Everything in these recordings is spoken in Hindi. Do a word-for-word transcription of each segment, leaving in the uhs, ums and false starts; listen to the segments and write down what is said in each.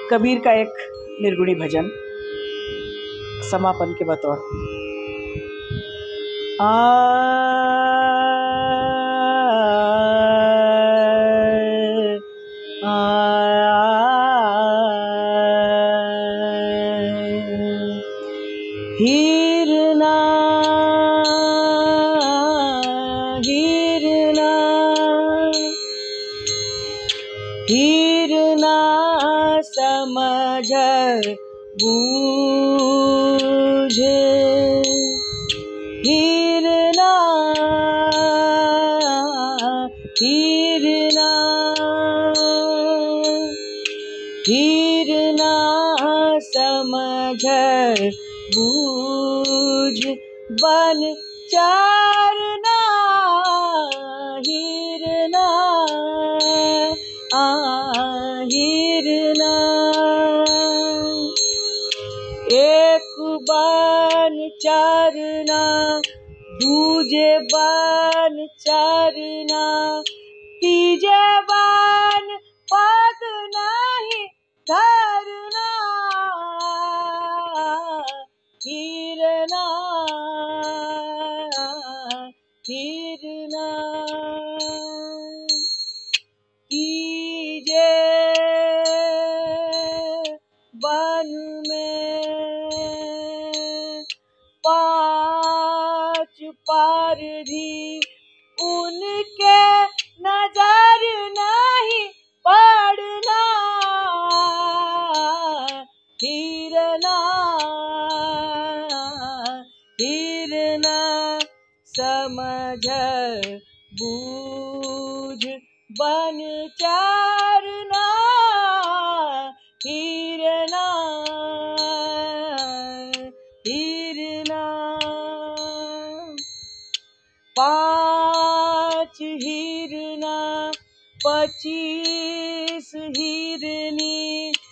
कबीर का एक निर्गुणी भजन समापन के बतौर। आ हीरना हीरना हीरना समझ बूझ, हीरना हीरना हीरना समझ बूझ बन चारना, हीरना आ हीरना एक बन चारना दूजे बन चारना तीजे बन पग नहीं धरना, हीरना हीरना तीजे बन में पांच पारधी उनके नजर नहीं पड़ना, हीरना हीरना समझ बूझ बन चारना, हीरना हीरना पांच हीरना पच्चीस हीरनी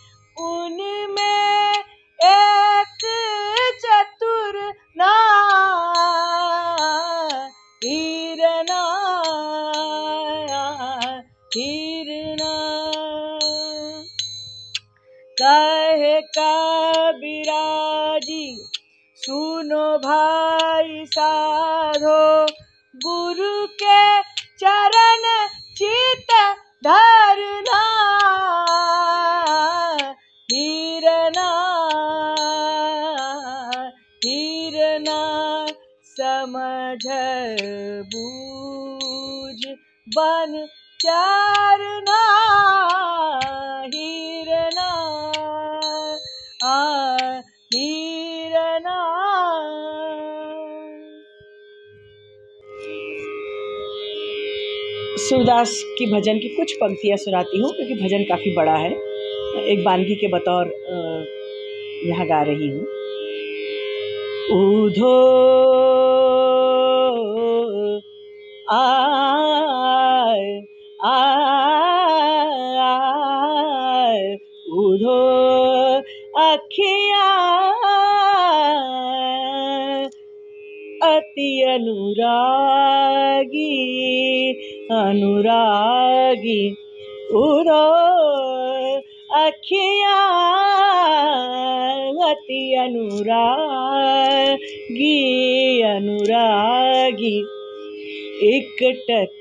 उनमें एक चतुर ना, हीरना हीरना कहे कबीराजी सुनो भाई साधो, गुरु के चरण चित धरना, हीरना हीरना समझ बूझ बन चारना, हीरना आ हीरना। सूरदास की भजन की कुछ पंक्तियाँ सुनाती हूँ क्योंकि भजन काफ़ी बड़ा है, एक बानगी के बतौर यहाँ गा रही हूँ। ऊधो आय आय ऊधो अखियाँ अति अनुरागी अनुरागी, ऊधो अखियाँ अति अनुरागी अनुरागी, इकटक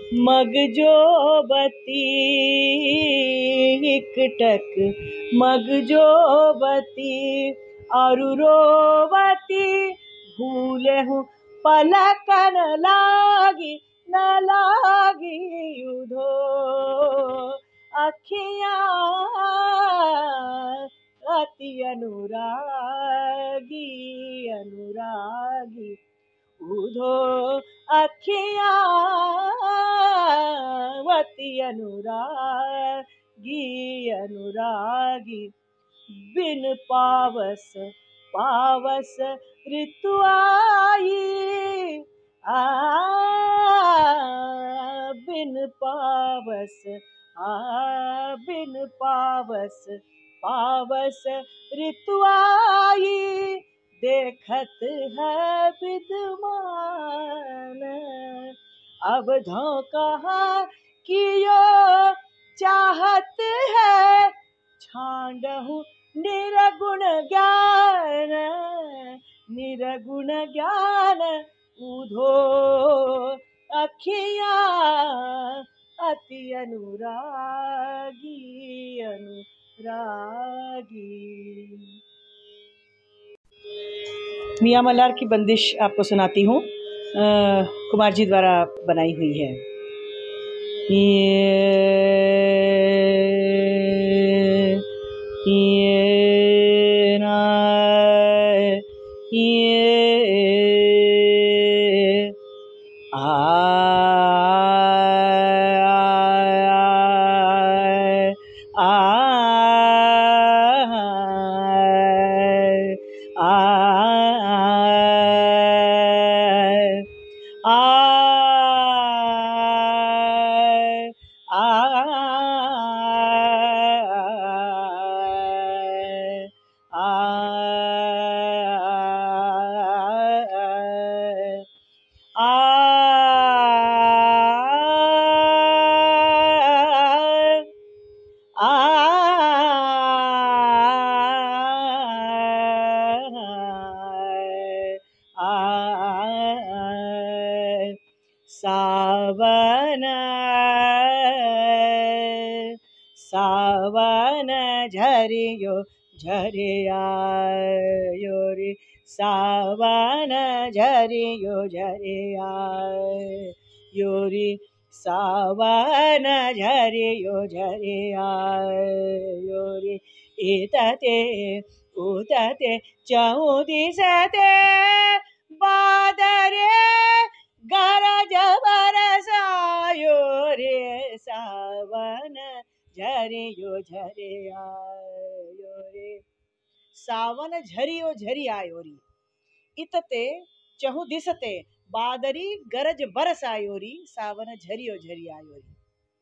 मगजोबती इकटक मगजोबती अरुरोवती भूले हूँ पलक न लागी न लागी, ऊधो अखियाँ अति अनुरागी अनुरागी, ऊधो अखियाँ अति अनुरागी अनुरागी, बिन पावस पावस ऋतु आई आ बिन पावस आ बिन पावस पावस ऋतु आई, देखत है विद्वान अब धोखा कियो चाहत है छांडहु निरगुण ज्ञान, निरगुण ज्ञान उधो अखिया अति अनुरागी, अनुरागी। मियाँ मल्हार की बंदिश आपको सुनाती हूँ, कुमार जी द्वारा बनाई हुई है। ये ये ना ये आ आ सावन सावन झरियो झरियायो रे, सावन झरियो झरियायो रे, सावन झरियो झरियायो रे। इतते उतते चौदिसते बादरे गरज बरसायो रे, सावन झरियो झरियायो रे, सावन झरियो झरियायो रे। इतते चहु दिसते बादरी गरज बरसायो रे, सावन झरियो झरियायो रे,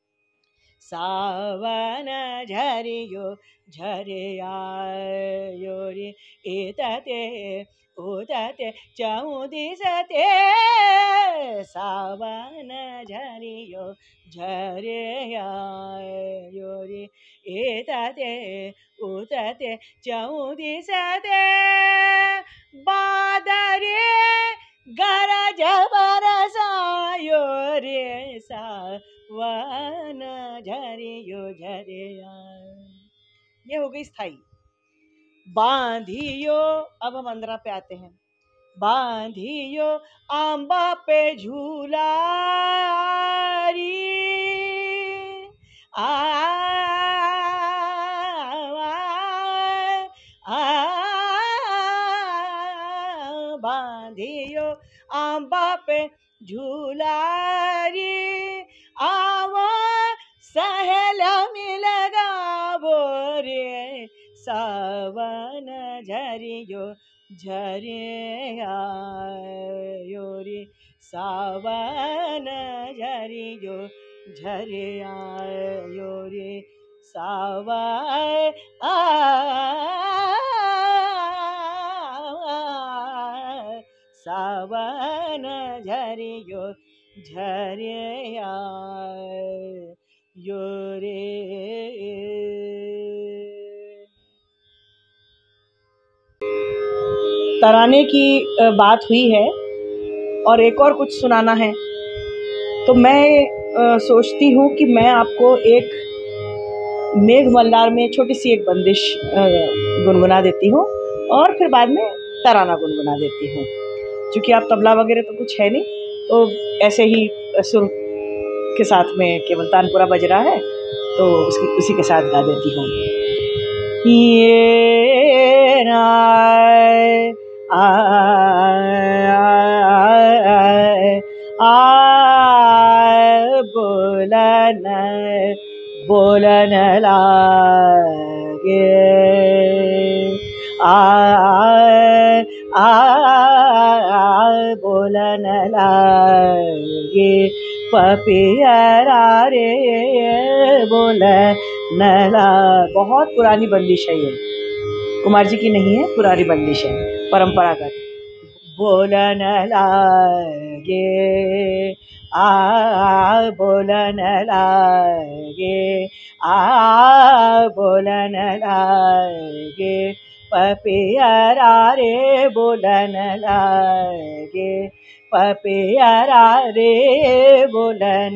सावन झरियो झरियायो रे। इतते उतते चहु दिसते सावन झरियो झरियायो रे, इतते उतते चहु दिसते बादरे गरज बरसायो रे, सावन झरियो झरिया। ये हो गई स्थाई। बांधियो, अब हम अंदरा पे आते हैं। बांधियो आंबा पे झूला री, आ, आ, आ बांधियो आंबा पे झूला री, आवा सहेला मिल गावो रे, सावन झरियो झरियायो रे, सावन झरियो झरियायो रे, सावन आ सावन झरियो झरियायो रे। तराने की बात हुई है और एक और कुछ सुनाना है, तो मैं सोचती हूँ कि मैं आपको एक मेघ मल्हार में छोटी सी एक बंदिश गुनगुना देती हूँ और फिर बाद में तराना गुनगुना देती हूँ। क्योंकि आप तबला वगैरह तो कुछ है नहीं, तो ऐसे ही सुर के साथ में केवल तानपुरा बज रहा है, तो उसकी उसी के साथ गा देती हूँ। ये ना आ आ बोलन बोलन लागे, आ आ बोलन लागे, पपियरा रे बोलन ला। बहुत पुरानी बंदिश है ये, कुमार जी की नहीं है, पुरानी बंदिश है, परंपरागत। बोलन लागे आ बोलन लागे, आ बोलन लागे, पपियरा रे बोलन लागे, पपियरा रे बोलन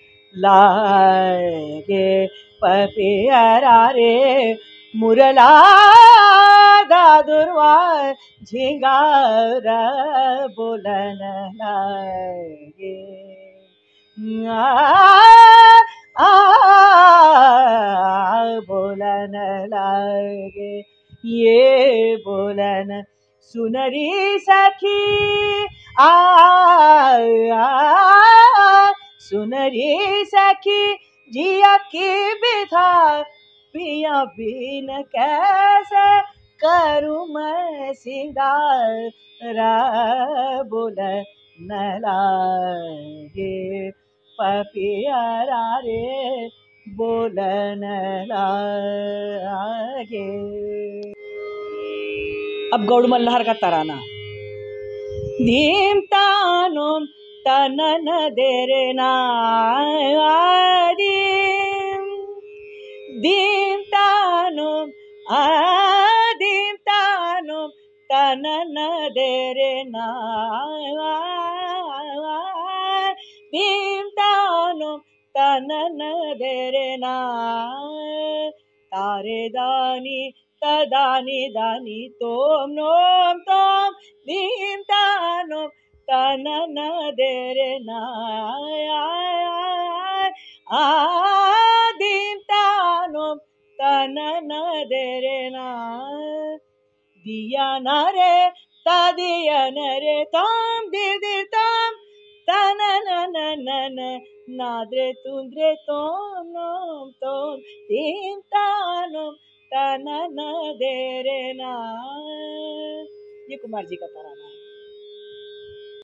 लागे, पपियरा रे मुरला दादुरवा झिंगार बोलन लागे। आ, आ, बोलन लागे, ये बोलन सुनरी सखी, आ, आ सुनरी सखी जिया की बिधा, पिया बिन कैसे करूँ मैं सिंगार बोलन लागे, पपियरा रे बोलन लागे। अब गौड़ मल्हार का तराना। धीम तानुम तनन देरे ना, दीम तानुम आदीम तानुम तनन देरे ना, दीम तानुम तनन देरे ना, तारे दानी तदानी दानी तोम नोम तोम, दीम तानुम तनन देरे ना, आदीम तानुम तनन देरे ना, दिया न रे तदिया न रे तोम दिर दिर तोम, तनन नन नाद्रे तुंद्रे तोम नोम तोम, दीम तानुम तनन देरे ना। ये कुमार जी का तारा।